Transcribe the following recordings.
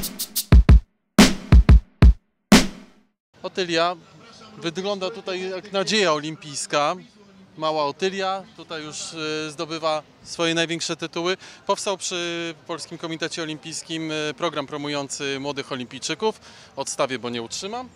Otylia wygląda tutaj jak nadzieja olimpijska. Mała Otylia tutaj już zdobywa swoje największe tytuły. Powstał przy Polskim Komitecie Olimpijskim program promujący młodych olimpijczyków. Odstawię, bo nie utrzymam.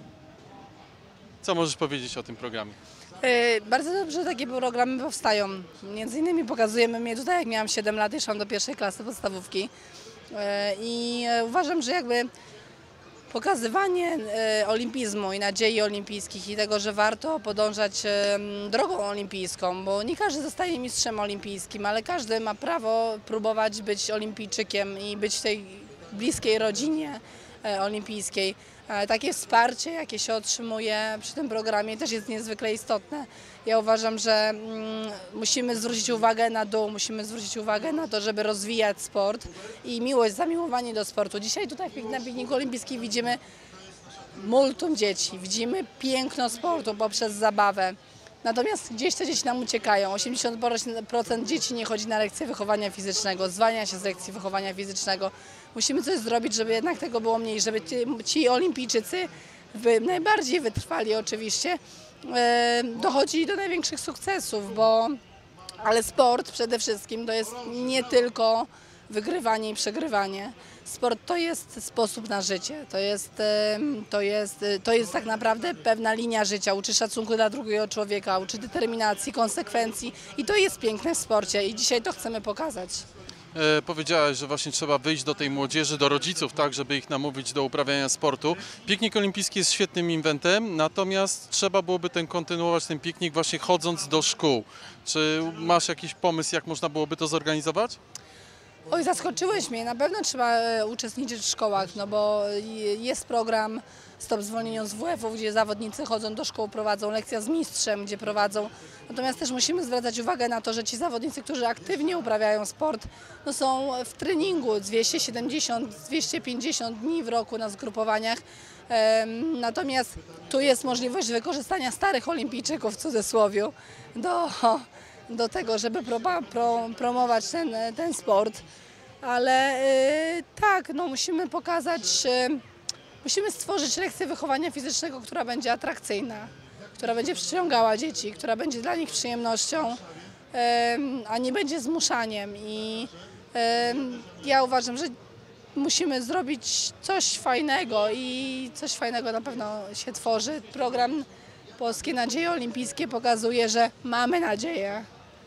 Co możesz powiedzieć o tym programie? Bardzo dobrze takie programy powstają. Między innymi pokazujemy mnie tutaj, jak miałam 7 lat i szłam do pierwszej klasy podstawówki. I uważam, że jakby pokazywanie olimpizmu i nadziei olimpijskich i tego, że warto podążać drogą olimpijską, bo nie każdy zostaje mistrzem olimpijskim, ale każdy ma prawo próbować być olimpijczykiem i być w tej bliskiej rodzinie olimpijskiej. Takie wsparcie, jakie się otrzymuje przy tym programie, też jest niezwykle istotne. Ja uważam, że musimy zwrócić uwagę na dół, musimy zwrócić uwagę na to, żeby rozwijać sport i miłość, zamiłowanie do sportu. Dzisiaj tutaj na pikniku olimpijskim widzimy multum dzieci, widzimy piękno sportu poprzez zabawę. Natomiast gdzieś te dzieci nam uciekają. 80% dzieci nie chodzi na lekcje wychowania fizycznego, zwalnia się z lekcji wychowania fizycznego. Musimy coś zrobić, żeby jednak tego było mniej, żeby ci olimpijczycy najbardziej wytrwali oczywiście, dochodzili do największych sukcesów, ale sport przede wszystkim to jest nie tylko wygrywanie i przegrywanie. Sport to jest sposób na życie, to jest tak naprawdę pewna linia życia, uczy szacunku dla drugiego człowieka, uczy determinacji, konsekwencji i to jest piękne w sporcie i dzisiaj to chcemy pokazać. Powiedziałaś, że właśnie trzeba wyjść do tej młodzieży, do rodziców, tak, żeby ich namówić do uprawiania sportu. Piknik olimpijski jest świetnym inwentem, natomiast trzeba byłoby kontynuować ten piknik właśnie chodząc do szkół. Czy masz jakiś pomysł, jak można byłoby to zorganizować? Oj, zaskoczyłeś mnie. Na pewno trzeba uczestniczyć w szkołach, no bo jest program Stop zwolnieniu z WF-u, gdzie zawodnicy chodzą do szkół, prowadzą lekcja z mistrzem, gdzie prowadzą. Natomiast też musimy zwracać uwagę na to, że ci zawodnicy, którzy aktywnie uprawiają sport, no są w treningu 270-250 dni w roku na zgrupowaniach. Natomiast tu jest możliwość wykorzystania starych olimpijczyków w cudzysłowie do tego, żeby promować ten sport, ale tak, no musimy pokazać, musimy stworzyć lekcję wychowania fizycznego, która będzie atrakcyjna, która będzie przyciągała dzieci, która będzie dla nich przyjemnością, a nie będzie zmuszaniem i ja uważam, że musimy zrobić coś fajnego i coś fajnego na pewno się tworzy. Program Polskie Nadzieje Olimpijskie pokazuje, że mamy nadzieję.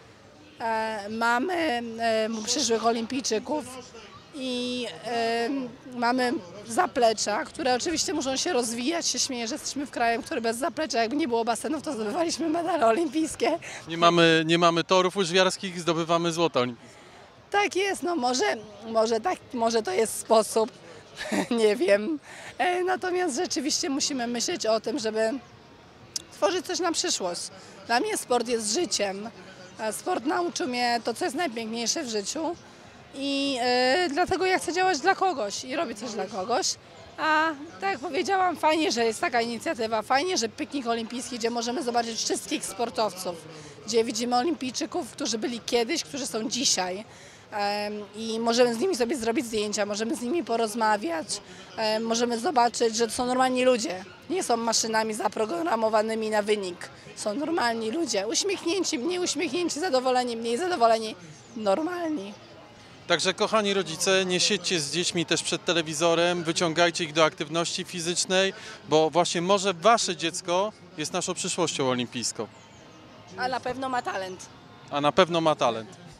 Mamy przyszłych olimpijczyków i mamy zaplecza, które oczywiście muszą się rozwijać. Się śmieję, że jesteśmy w kraju, który bez zaplecza, jakby nie było basenów, to zdobywaliśmy medale olimpijskie. Nie mamy torów łyżwiarskich, zdobywamy złota olimpijskie. Tak jest, no może to jest sposób, nie wiem. Natomiast rzeczywiście musimy myśleć o tym, żeby tworzyć coś na przyszłość. Dla mnie sport jest życiem. Sport nauczył mnie to, co jest najpiękniejsze w życiu i dlatego ja chcę działać dla kogoś i robić coś dla kogoś. A tak jak powiedziałam, fajnie, że jest taka inicjatywa, fajnie, że piknik olimpijski, gdzie możemy zobaczyć wszystkich sportowców, gdzie widzimy olimpijczyków, którzy byli kiedyś, którzy są dzisiaj. I możemy z nimi sobie zrobić zdjęcia, możemy z nimi porozmawiać, możemy zobaczyć, że to są normalni ludzie, nie są maszynami zaprogramowanymi na wynik. Są normalni ludzie, uśmiechnięci, mniej uśmiechnięci, zadowoleni, mniej zadowoleni, normalni. Także kochani rodzice, nie siedźcie z dziećmi też przed telewizorem, wyciągajcie ich do aktywności fizycznej, bo właśnie może wasze dziecko jest naszą przyszłością olimpijską. A na pewno ma talent. A na pewno ma talent.